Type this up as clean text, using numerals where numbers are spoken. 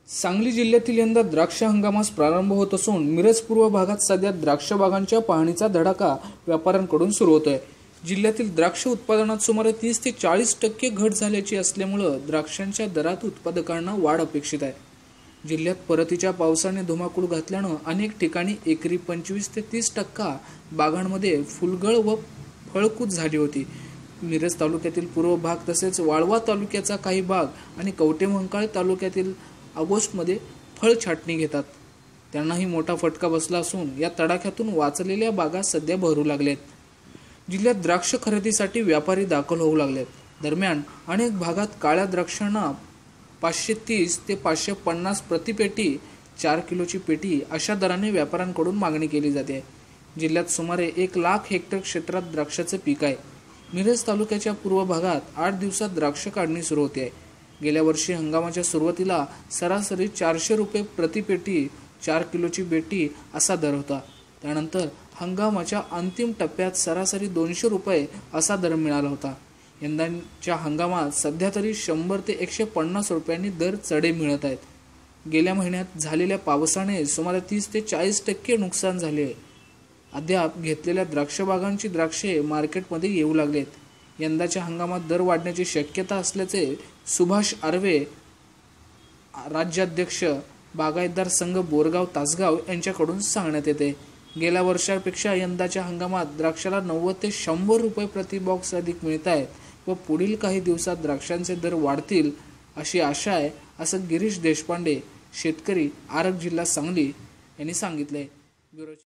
सांगली जिल्ह्यातील यंदा द्राक्ष हंगामास प्रारंभ होत असून मिरज पूर्व भागात सध्या द्राक्ष बागांच्या पाहणीचा धडाका व्यापाऱ्यांकडून सुरू होतोय। जिल्ह्यातील द्राक्ष उत्पादनात सुमारे 30 ते 40% घट झाल्याची असल्यामुळे द्राक्षांच्या दरात उत्पादकांना वाढ अपेक्षित आहे। जिल्ह्यात परतीच्या पावसाने धुमाकूळ घातल्याने अनेक ठिकाणी एकरी 25 ते 30% बागांमध्ये फुलगळ व फळकूत झाली होती। मिरज तालुक्यातील पूर्व भाग तसेच वाळवा तालुक्याचा काही भाग आणि कवठेमहांकाळ तालुक्यातील ऑगस्टमध्ये फळ छाटणी घेतात, त्यांनाही मोठा फटका बसला असून या तडाख्यातून वाचलेल्या बागा सध्या भरू लागलेत। जिल्ह्यात द्राक्ष खरेदीसाठी व्यापारी दाखल होऊ लागलेत। दरम्यान अनेक भागात काळ्या द्राक्षांना 530 ते 550 प्रति पेटी 4 किलोची पेटी अशा दराने व्यापाऱ्यांकडून मागणी केली जाते। जिल्ह्यात सुमारे 1 लाख हेक्टर क्षेत्रात द्राक्षाचे पीक आहे। मिरज तालुक्याच्या पूर्व भागात 8 दिवसात द्राक्ष काढणी सुरू होते आहे। गेल्या वर्षी हंगामाच्या सुरुवातीला सरासरी 400 रुपये प्रति पेटी 4 किलोची पेटी असा दर होता। त्यानंतर हंगामाच्या अंतिम टप्प्यात सरासरी 200 रुपये असा दर मिळाला होता। यंदाच्या हंगामात सध्या तरी 100 ते 150 रुपयांनी दर चढे मिळत आहेत। गेल्या महिन्यात झालेल्या पावसाने सुमारे 30 ते 40% नुकसान झाले आहे। अद्याप घेतलेल्या द्राक्ष बागांची द्राक्षे मार्केटमध्ये येऊ लागलेत। यंदाच्या हंगामात दर वाढण्याची शक्यता असल्याचे सुभाष आर्वे, राज्याध्यक्ष बागायतदार संघ बोरगाव तासगाव यांच्याकडून सांगण्यात येते। गेल्या वर्षापेक्षा यंदाच्या हंगामात द्राक्षाला 90 ते 100 रुपये प्रति बॉक्स अधिक मिळत आहेत व पुढील काही दिवसात द्राक्षांचे दर वाढतील अशी आशा आहे, असं गिरीश देशपांडे, शेतकरी, आरग, जिल्हा सांगली यांनी सांगितले।